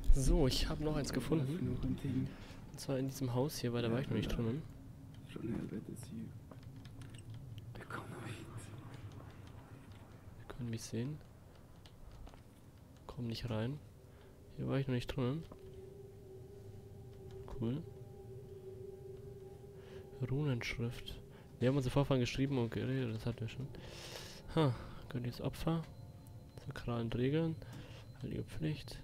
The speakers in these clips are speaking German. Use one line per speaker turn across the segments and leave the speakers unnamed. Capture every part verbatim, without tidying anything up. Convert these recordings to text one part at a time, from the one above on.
So, ich habe noch eins gefunden. Und zwar in diesem Haus hier, weil da war ich noch nicht drinnen. Wir können mich sehen. Komm nicht rein. Hier war ich noch nicht drinnen. Cool. Runenschrift. Wir haben unsere Vorfahren geschrieben und geredet, das hatten wir schon. Ha, göttliches Opfer. Sakralen Regeln. Heilige Pflicht.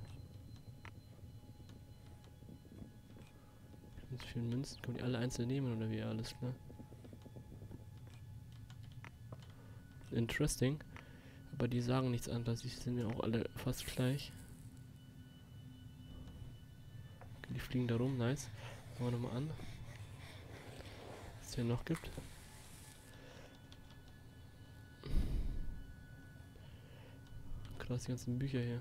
Mit vielen Münzen. Können die alle einzeln nehmen oder wie? Alles klar. Interesting. Aber die sagen nichts anderes. Die sind ja auch alle fast gleich. Okay, die fliegen da rum. Nice. Schauen wir nochmal an. Was es hier noch gibt. Krass, die ganzen Bücher hier.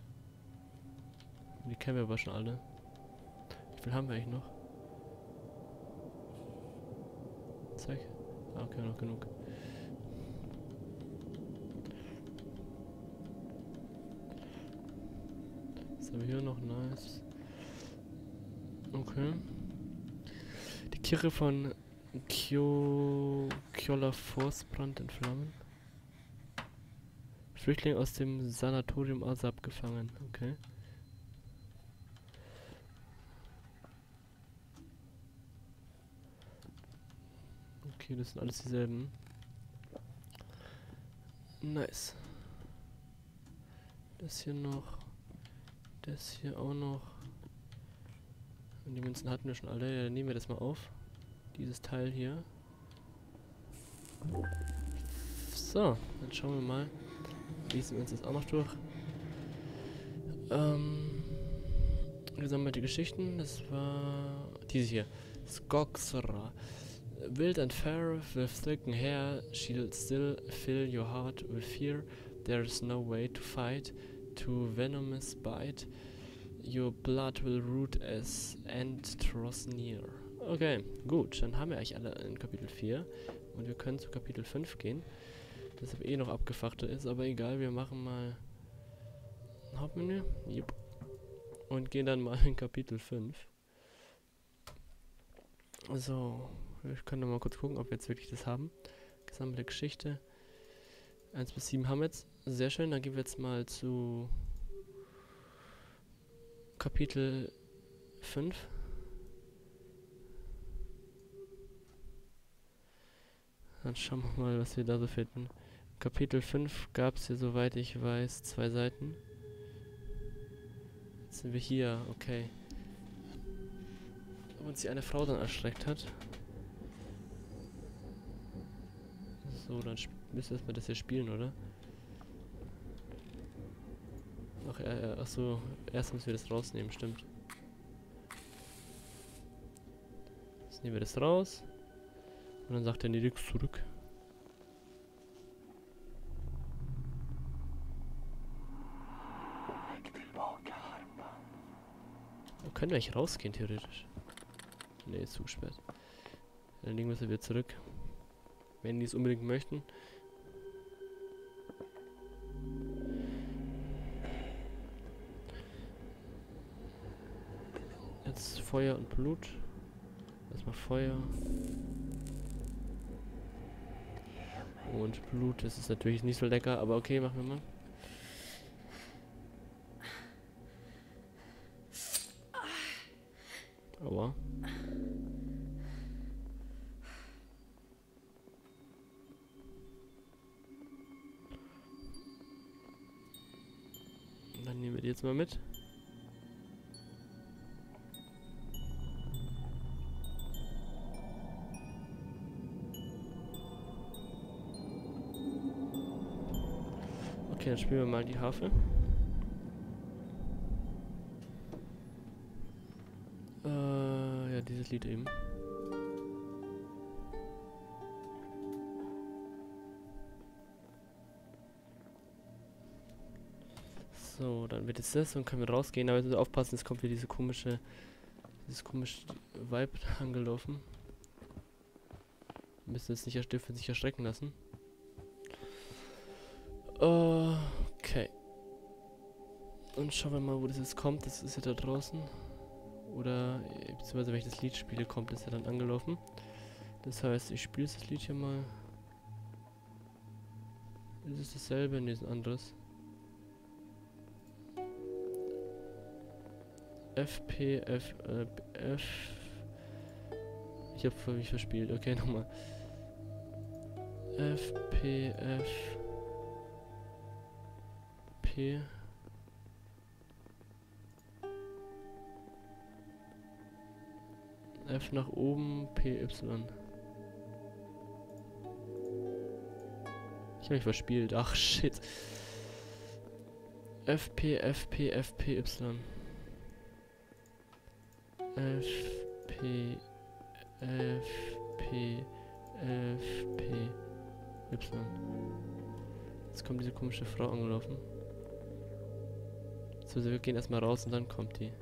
Die kennen wir aber schon alle. Wie viel haben wir eigentlich noch? Zeig. Ah, okay, noch genug. Was haben wir hier noch? Nice. Okay. Die Kirche von Kyo Kjola Forstbrand in Flammen. Flüchtling aus dem Sanatorium Asap gefangen. Okay. Okay, das sind alles dieselben. Nice. Das hier noch. Das hier auch noch. Und die Münzen hatten wir schon alle. Ja, dann nehmen wir das mal auf. Dieses Teil hier. So, dann schauen wir mal. Lesen wir uns das auch noch durch. Ähm, gesammelte Geschichten. Das war diese hier. Skogsra. Wild and fair, with silken hair, she'll still fill your heart with fear. There's no way to fight, to venomous bite. Your blood will root as end draws near. Okay, gut, dann haben wir eigentlich alle in Kapitel vier. Und wir können zu Kapitel fünf gehen. Das aber eh noch abgefachter ist, aber egal, wir machen mal Hauptmenü. Jupp. Und gehen dann mal in Kapitel fünf. So, ich kann noch mal kurz gucken, ob wir jetzt wirklich das haben. Gesammelte Geschichte. eins bis sieben haben wir jetzt. Sehr schön, dann gehen wir jetzt mal zu Kapitel fünf. Dann schauen wir mal, was wir da so finden. Kapitel fünf gab es hier, soweit ich weiß, zwei Seiten. Jetzt sind wir hier, okay. Ob uns hier eine Frau dann erschreckt hat. So, dann müssen wir erstmal das hier spielen, oder? Ach, ja, ja, ach so, erst müssen wir das rausnehmen, stimmt. Jetzt nehmen wir das raus. Und dann sagt er, nee, nix zurück. Da können wir eigentlich rausgehen, theoretisch. Nee, ist zu spät. Dann legen wir es wieder zurück. Wenn die es unbedingt möchten. Jetzt Feuer und Blut. Erstmal Feuer. Und Blut, das ist natürlich nicht so lecker, aber okay, machen wir mal. Aua. Dann nehmen wir die jetzt mal mit. Okay, dann spielen wir mal die Harfe. Äh, ja, dieses Lied eben. So, dann wird jetzt das und können wir rausgehen, aber wir müssen aufpassen, es kommt wieder diese komische, dieses komische Vibe angelaufen. Wir müssen jetzt nicht erstiften, sich erschrecken lassen. Okay. Und schauen wir mal, wo das jetzt kommt. Das ist ja da draußen. Oder, beziehungsweise wenn ich das Lied spiele, kommt es ja dann angelaufen. Das heißt, ich spiele das Lied hier mal. Ist es dasselbe? Ne, ist ein anderes. F P F äh, F. Ich hab mich verspielt. Okay, nochmal. F P F P F nach oben P Y. Ich habe mich verspielt. Ach shit. F P F P F P Y. F P F P F P Y. Jetzt kommt diese komische Frau angelaufen. So, wir gehen erstmal raus und dann kommt die.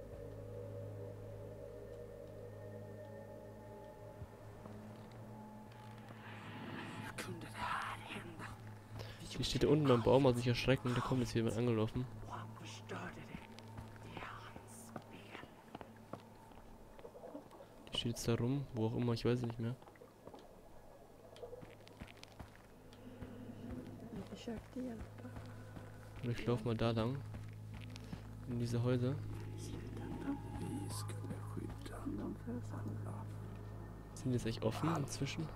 Die steht da unten am Baum, hat sich erschrecken und da kommt jetzt jemand angelaufen. Die steht jetzt da rum, wo auch immer, ich weiß es nicht mehr. Und ich laufe mal da lang. In diese Häuser. Sind jetzt echt offen inzwischen?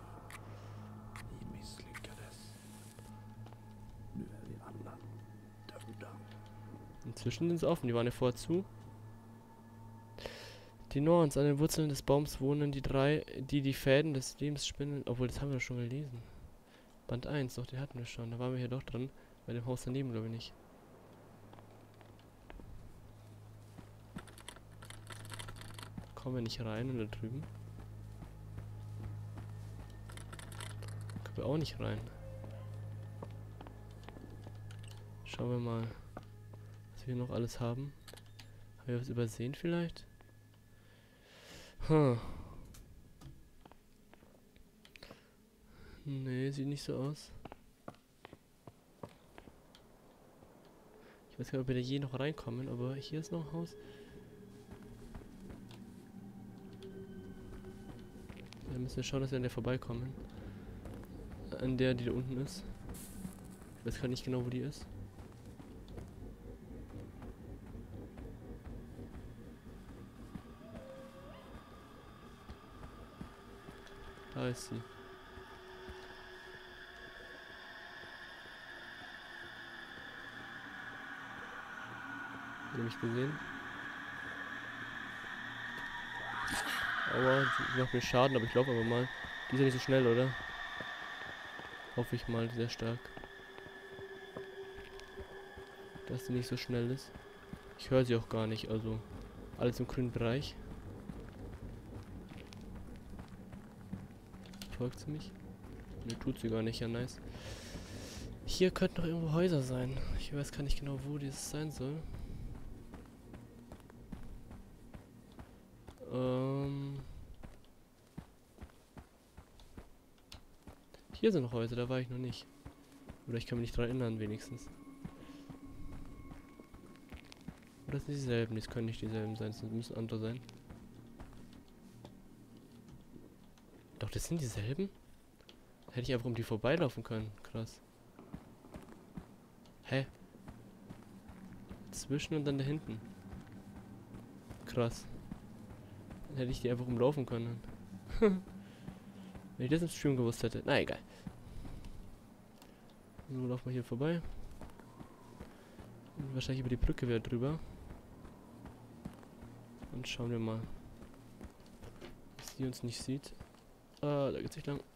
Inzwischen sind sie offen, die waren ja vorher zu. Die Norns, an den Wurzeln des Baums wohnen die drei, die die Fäden des Lebens spinnen. Obwohl, das haben wir doch schon gelesen. Band eins, doch, den hatten wir schon. Da waren wir hier doch drin. Bei dem Haus daneben, glaube ich nicht. Kommen wir nicht rein und da drüben? Kommen wir auch nicht rein. Schauen wir mal, was wir noch alles haben. Haben wir was übersehen vielleicht? Hm. Nee, sieht nicht so aus. Ich weiß gar nicht, ob wir da je noch reinkommen, aber hier ist noch ein Haus. Da müssen wir schauen, dass wir an der vorbeikommen. An der, die da unten ist. Ich weiß gar nicht genau, wo die ist. Da ist sie. Hat er mich gesehen? Aua, die macht mir Schaden, aber ich laufe aber mal. Die ist ja nicht so schnell, oder? Hoffe ich mal, sehr stark. Dass sie nicht so schnell ist. Ich höre sie auch gar nicht, also alles im grünen Bereich. Folgt sie mich? Ne, tut sie gar nicht, ja nice. Hier könnten noch irgendwo Häuser sein. Ich weiß gar nicht genau, wo dieses sein soll. Ähm Hier sind noch Häuser, da war ich noch nicht. Oder ich kann mich nicht dran erinnern, wenigstens. Oder sind dieselben? Das können nicht dieselben sein, das müssen andere sein. Doch, das sind dieselben? Hätte ich einfach um die vorbeilaufen können. Krass. Hä? Zwischen und dann da hinten. Krass. Dann hätte ich die einfach umlaufen können. Wenn ich das im Stream gewusst hätte. Na egal. So, laufen wir hier vorbei. Und wahrscheinlich über die Brücke wieder drüber. Und schauen wir mal. Ob sie uns nicht sieht. Ah, da geht's nicht lang.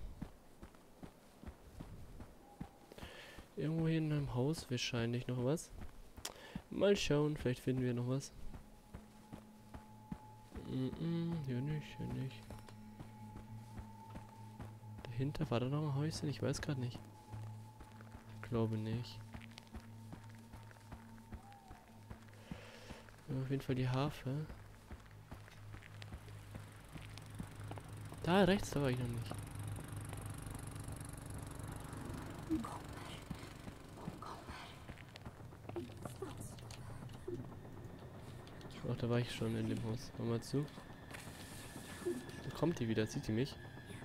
Irgendwo hier in einem Haus wahrscheinlich noch was. Mal schauen, vielleicht finden wir noch was. Mm -mm, hier nicht, hier nicht. Dahinter war da noch ein Häuschen, ich weiß gerade nicht. Glaube nicht. Ja, auf jeden Fall die Harfe. Da rechts, da war ich noch nicht. Ach, da war ich schon in dem Haus. Hör mal zu. Da kommt die wieder, sieht die mich?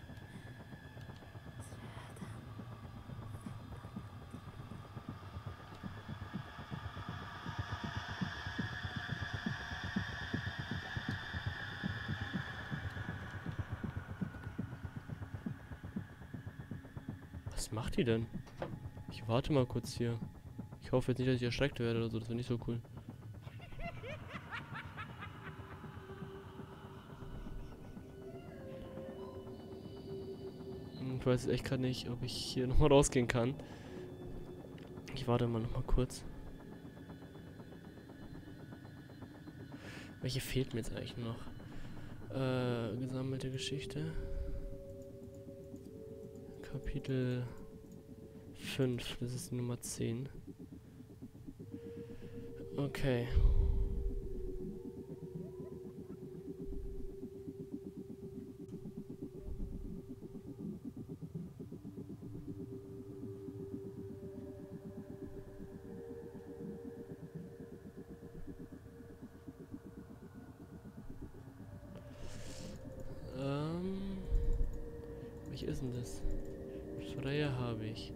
Was macht die denn? Ich warte mal kurz hier. Ich hoffe jetzt nicht, dass ich erschreckt werde oder so. Das wäre nicht so cool. Ich weiß echt gerade nicht, ob ich hier nochmal rausgehen kann. Ich warte mal nochmal kurz. Welche fehlt mir jetzt eigentlich noch? Äh, gesammelte Geschichte. Kapitel fünf, das ist die Nummer zehn. Okay. Ähm, welche ist denn das? Freya habe ich.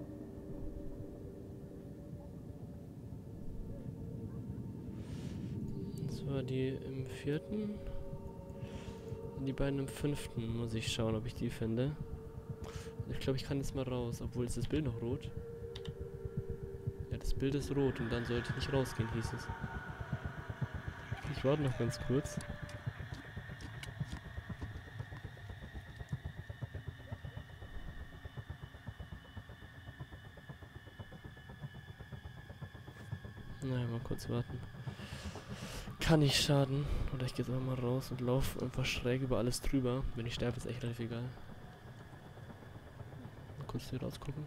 Das war die im vierten. Und die beiden im fünften muss ich schauen, ob ich die finde. Ich glaube, ich kann jetzt mal raus, obwohl ist das Bild noch rot. Ja, das Bild ist rot und dann sollte ich nicht rausgehen, hieß es. Ich warte noch ganz kurz. Naja, mal kurz warten. Kann nicht schaden. Oder ich gehe jetzt einfach mal raus und laufe einfach schräg über alles drüber. Wenn ich sterbe, ist echt relativ egal. Mal kurz hier rausgucken.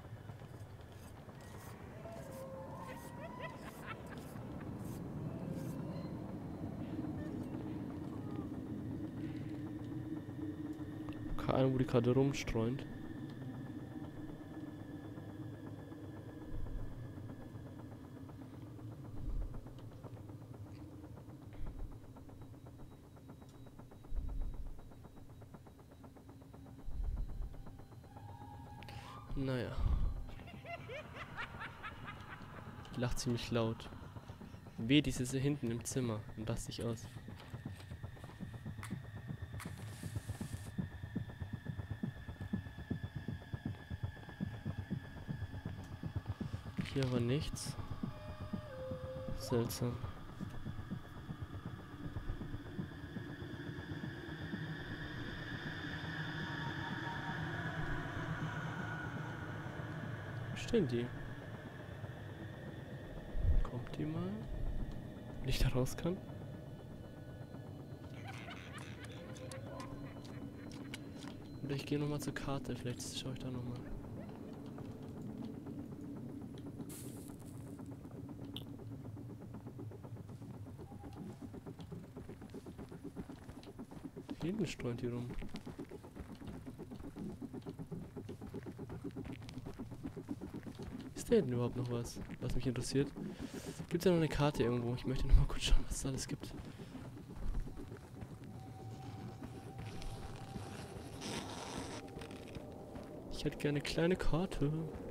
Keine Ahnung, wo die gerade rumstreunt. Naja. Die lacht ziemlich laut. Weh, die ist hinten im Zimmer und lacht sich aus. Hier war nichts. Seltsam. Stehen die? Kommt die mal? Wenn ich da raus kann? Oder ich gehe nochmal zur Karte, vielleicht schaue ich da nochmal. Hier hinten streunt die rum. Ist da hinten überhaupt noch was, was mich interessiert? Gibt es ja noch eine Karte irgendwo? Ich möchte noch mal kurz schauen, was es alles gibt. Ich hätte gerne eine kleine Karte.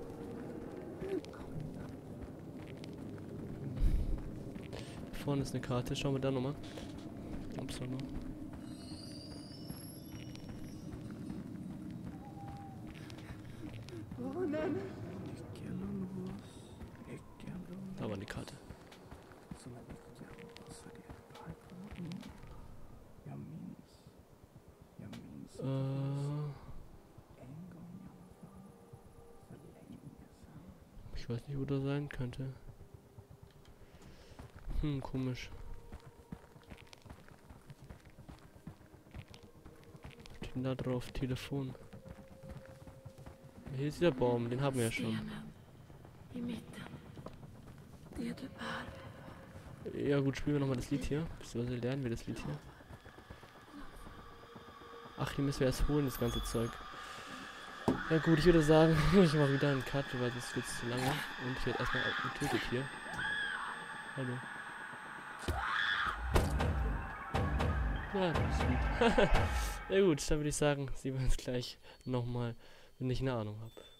Vorne ist eine Karte, schauen wir da nochmal. Upsala. Da war die Karte. Äh, ich weiß nicht, wo das sein könnte. Hm, komisch. Steht denn da drauf? Telefon. Hier ist der Baum, den haben wir ja schon. Ja gut, spielen wir nochmal das Lied hier. Beziehungsweise lernen wir das Lied hier. Ach, hier müssen wir erst holen, das ganze Zeug. Ja gut, ich würde sagen, ich mache wieder einen Cut, weil das wird zu lange. Und ich werde erstmal getötet hier. Hallo. Ja, das ist lieb. Ja gut, dann würde ich sagen, sehen wir uns gleich nochmal, wenn ich eine Ahnung habe.